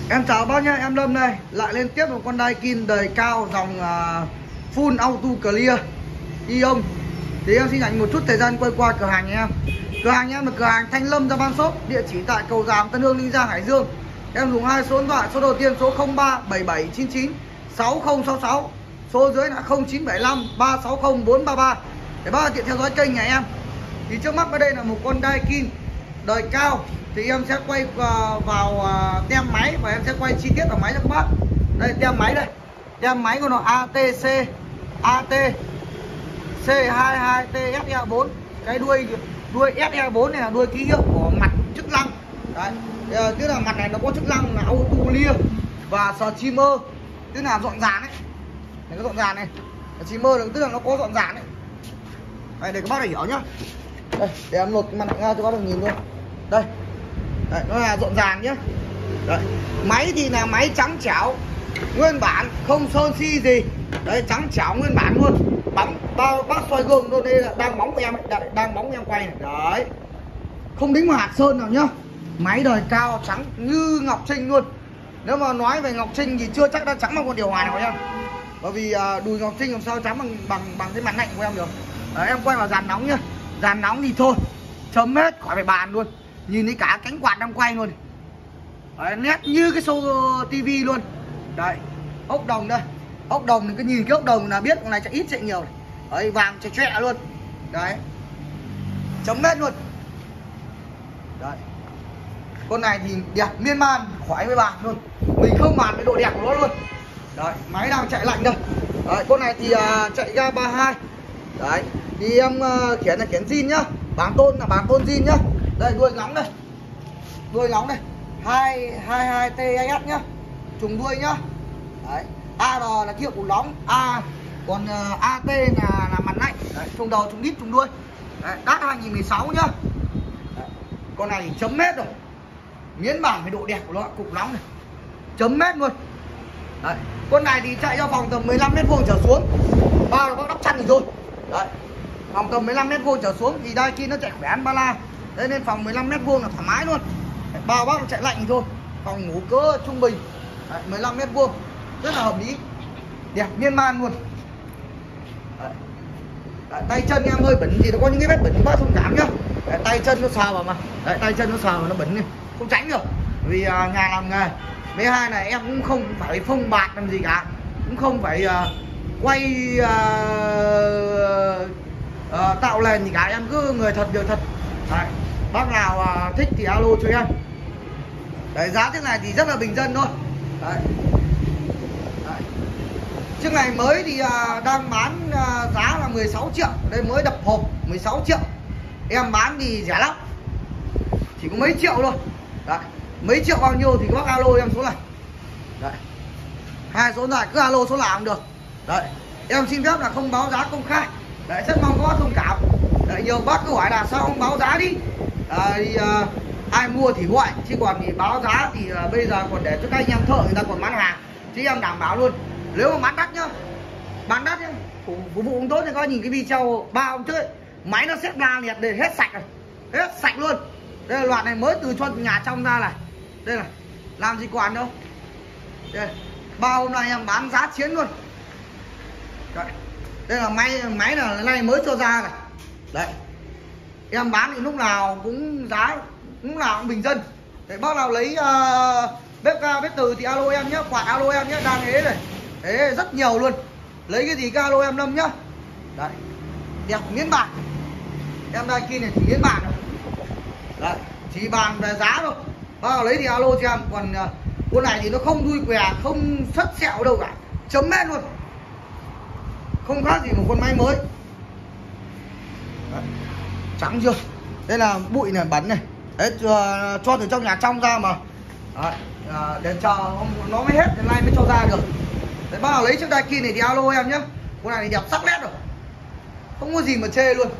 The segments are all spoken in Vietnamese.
Em chào bác nhá, em Lâm đây. Lại lên tiếp một con Daikin đời cao dòng full auto clear ion. Thì em xin dành một chút thời gian quay qua cửa hàng nhà em. Cửa hàng nhà em là cửa hàng Thanh Lâm Gia Ban Shop, địa chỉ tại Cầu Giàm, Tân Hương, Ninh Giang, Hải Dương. Em dùng hai số điện thoại, số đầu tiên số 037799 6066, số dưới là 0975 360 433 để bác tiện theo dõi kênh nhà em. Thì trước mắt ở đây là một con Daikin đời cao, thì em sẽ quay vào tem máy và em sẽ quay chi tiết vào máy cho các bác. Đây tem máy đây, tem máy của nó ATC AT C22T SE4. Cái đuôi SE4 này là đuôi ký hiệu của mặt chức năng. Đấy, tức là mặt này nó có chức năng là auto clear và streamer, tức là dọn dàn ấy. Này có dọn dàn này, streamer tức là nó có dọn dàn ấy. Đây để các bác để hiểu nhá. Đây, để em lột mặt nạ ra cho các bác được nhìn luôn. Đây. Đấy, nó là rộn ràng nhé. Đấy. Máy thì là máy trắng chảo nguyên bản, không sơn si gì. Đấy, trắng chảo nguyên bản luôn. Bóng bao bác soi gương luôn. Đây là đang bóng của em ấy. Đây, đang bóng em quay này. Đấy, không đính một hạt sơn nào nhá. Máy đời cao trắng như ngọc trinh luôn. Nếu mà nói về ngọc trinh thì chưa chắc đã trắng bằng con điều hòa này của em. Bởi vì đùi ngọc trinh làm sao trắng bằng cái mặt lạnh của em được. Đấy, em quay vào dàn nóng nhá. Dàn nóng thì thôi chấm hết khỏi phải bàn luôn. Nhìn thấy cả cánh quạt đang quay luôn. Đấy, nét như cái show tivi luôn. Đấy, ốc đồng đây. Ốc đồng thì cứ nhìn cái ốc đồng là biết con này chạy ít chạy nhiều này. Đấy, vàng chạy chẹ luôn. Đấy, chấm hết luôn. Đấy, con này thì đẹp miên man khỏi với bàn luôn. Mình không bàn với độ đẹp của nó luôn. Đấy, máy đang chạy lạnh đây. Đấy, con này thì chạy ga 32. Đấy, thì em khiển là khiển zin nhá. Bản tôn là bản tôn zin nhá. Đây đuôi nóng đây. Đuôi nóng đây. 22TS nhá. Trùng đuôi nhá. Đấy. AR là ký hiệu của nóng. Còn AT là mặt lạnh. Đấy, trùng đầu, trùng đít, trùng đuôi. Đấy, đắt 2016 nhá. Đấy. Con này thì chấm hết rồi. Miến bản với độ đẹp của nó, cục nóng này. Chấm hết luôn. Đấy. Con này thì chạy cho phòng tầm 15m² trở xuống. Bao là có đắp chăn thì thôi. Đấy. Phòng tầm 15m² trở xuống thì Daikin nó chạy khỏe ăn ba la. Đấy, nên phòng 15m² là thoải mái luôn. Đấy, bao bác nó chạy lạnh thì thôi. Phòng ngủ cỡ trung bình. Đấy, 15m² rất là hợp lý. Đẹp miên man luôn. Đấy. Đấy, tay chân em hơi bẩn thì nó có những cái vết bẩn thì bác thông cảm nhá. Đấy, tay chân nó sờ vào mà. Đấy, tay chân nó sờ vào nó bẩn đi, không tránh được. Vì nhà làm nghề. Với hai này em cũng không phải phông bạt làm gì cả. Cũng không phải quay tạo nền gì cả, em cứ người thật việc thật. Đấy, bác nào thích thì alo cho em. Đấy, giá chiếc này thì rất là bình dân thôi. Đấy. Đấy. Chiếc này mới thì đang bán giá là 16 triệu. Đây mới đập hộp 16 triệu. Em bán thì rẻ lắm, chỉ có mấy triệu thôi. Đấy, mấy triệu bao nhiêu thì các bác alo em số này. Đấy, hai số này cứ alo số nào cũng được. Đấy, em xin phép là không báo giá công khai. Đấy, rất mong các bác thông cảm. Đấy, nhiều bác cứ hỏi là sao không báo giá đi. Ai mua thì gọi, chứ còn thì báo giá thì bây giờ còn để cho các anh em thợ người ta còn bán hàng. Chứ em đảm bảo luôn, nếu mà bán đắt nhá, bán đắt nhá, phục vụ cũng tốt thì coi nhìn cái video 3 hôm trước ấy, máy nó xếp la liệt để hết sạch rồi, hết sạch luôn. Đây là loạt này mới từ cho nhà trong ra này. Đây này, làm gì còn đâu. Đây, 3 hôm nay em bán giá chiến luôn. Đấy. Đây là máy là nay mới cho ra này. Đấy, em bán thì lúc nào cũng giá lúc nào cũng bình dân. Để bác nào lấy bếp ga bếp từ thì alo em nhé, quạt alo em nhé, đang ế này. Thế rất nhiều luôn. Lấy cái gì alo em Lâm nhá. Đấy, đẹp miếng bạc. Em Daikin này chỉ miếng bạc rồi. Đấy, chỉ bàn về giá thôi. Bác nào lấy thì alo cho em. Còn con này thì nó không đuôi què, không xuất sẹo đâu cả, chấm hết luôn, không khác gì một con máy mới. Đấy, trắng chưa. Đây là bụi này, bẩn này. Đấy, cho từ trong nhà trong ra mà. Đấy, để chờ nó mới hết thì nay mới cho ra được. Đấy, bác nào lấy chiếc Daikin này thì alo em nhé. Con này thì đẹp sắc nét rồi, không có gì mà chê luôn,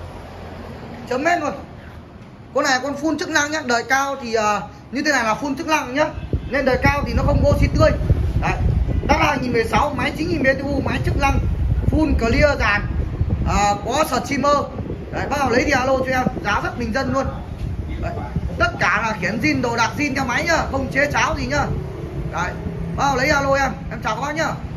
chấm hết luôn. Con này con full chức năng nhá. Đời cao thì như thế này là full chức năng nhá. Nên đời cao thì nó không có oxy tươi. Đấy, đã là 2016, máy 9000 BTU, máy chức năng full clear dàn, có streamer. Đấy, bác nào lấy thì alo cho em, giá rất bình dân luôn. Đấy, tất cả là khiển zin, đồ đạc zin theo máy nhá, không chế cháo gì nhá. Đấy, vào lấy alo em chào các bác nhá.